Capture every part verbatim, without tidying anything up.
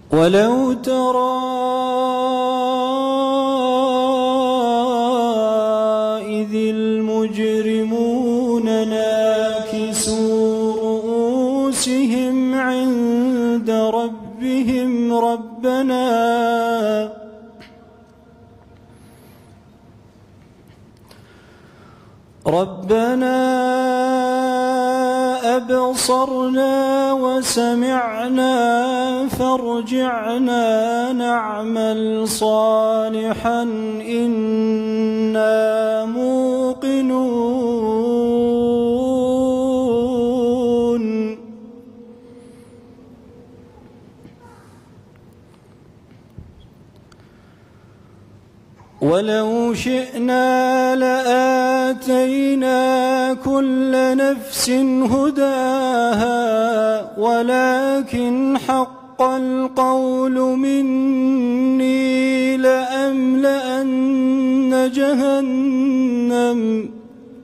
ولو ترى إذ المجرمون ناكسوا رؤوسهم عند ربهم ربنا ربنا أبصرنا وسمعنا فارجعنا نعمل صالحا إنا موقنون ولو شئنا لآتينا كل نفس هداها ولكن حق القول مني لأملأن جهنم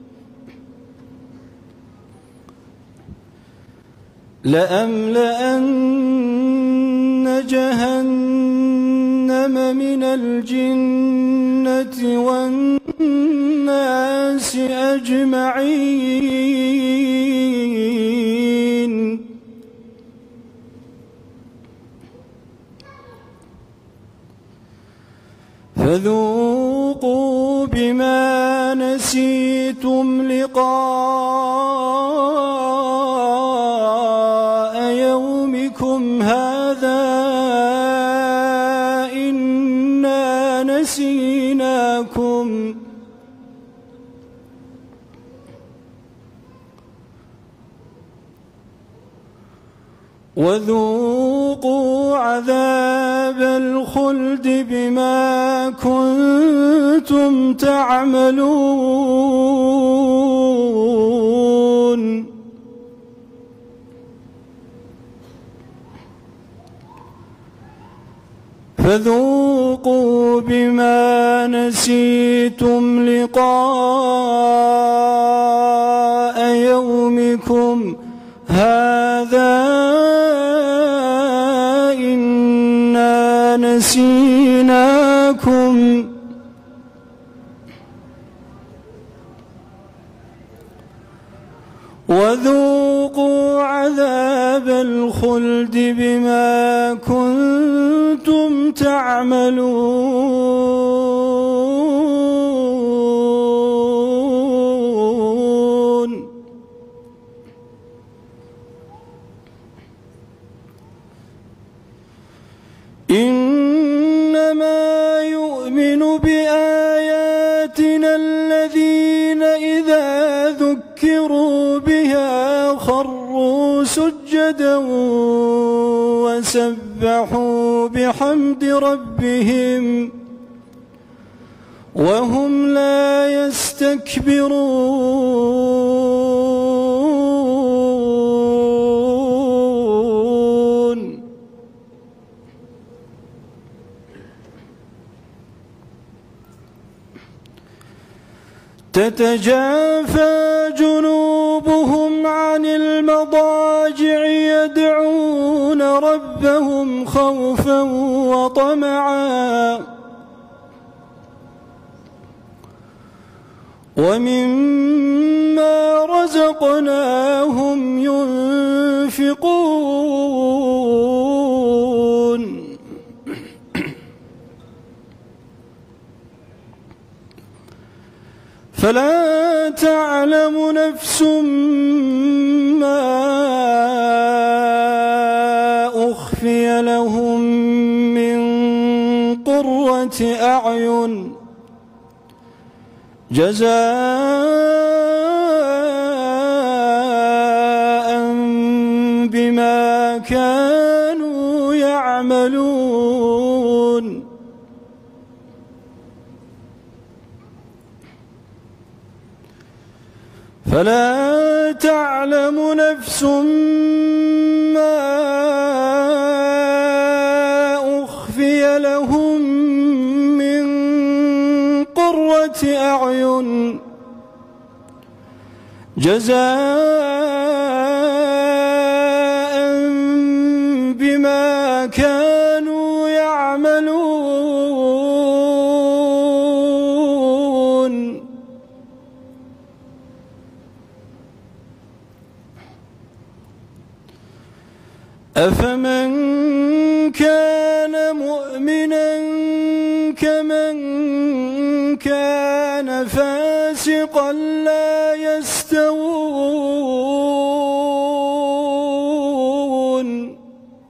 لأملأن جهنم من الجنة والناس أجمعين فذوقوا بما نسيتم لقاء يومكم هذا إنا نسيناكم وذوقوا عذاب الخلد بما كنتم تعملون فذوقوا بما نسيتم لقاء يومكم هذا إنا نسيناكم وذوقوا عذاب الخلد بما كنتم تعملون إنما يؤمن بآياتنا الذين إذا ذكروا بها خروا سجدا وسبحوا بحمد ربهم وهم لا يستكبرون تتجافى جنوبهم عن المضاجع يدعون ربهم خوفا وطمعا ومما رزقناهم ينفقون فلا تعلم نفس ما أخفي لهم من قرة أعين جزاء بما كانوا يعملون فلا تعلم نفس ما أخفي لهم من قرة أعين جزاء بما كانوا أفمن كان مؤمنا كمن كان فاسقا لا يستوون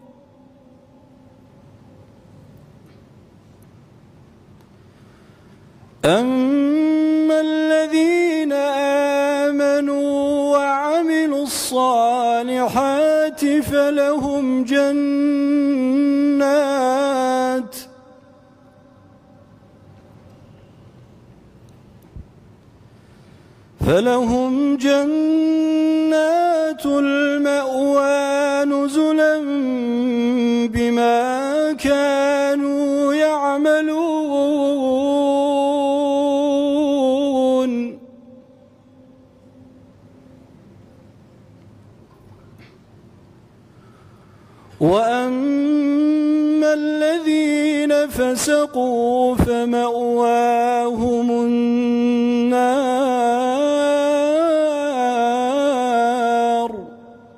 أما الذين آمنوا وعملوا الصالحات فلهم جنات فلهم جنات المأوى نزلا بما كانوا يعملون وأما الذين فسقوا فمأواهم النار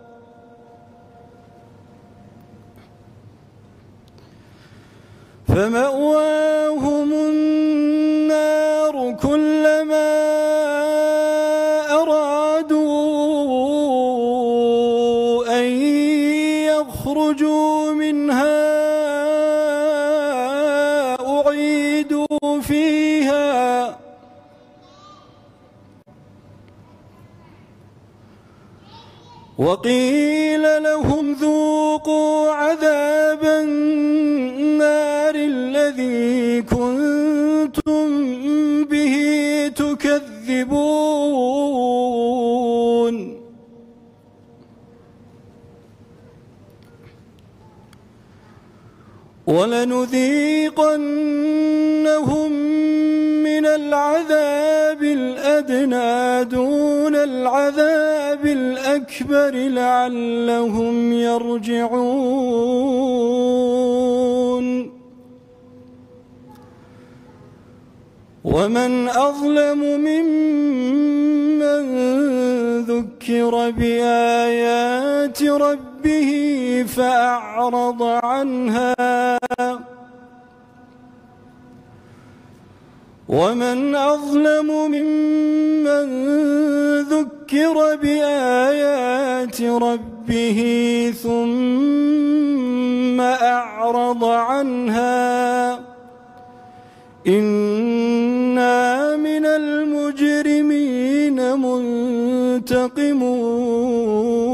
فمأواهم النار كلما أرادوا أن يخرجوا منها أعيدوا فيها وقيل لهم ذوقوا عذاب النار الذي كنتم به تكذبون ولنذيقنهم من العذاب الأدنى دون العذاب الأكبر لعلهم يرجعون ومن أظلم ممن ذكر بآيات ربه فأعرض عنها ومن أظلم ممن ذكر بآيات ربه ثم أعرض عنها إنا من المجرمين منتقمون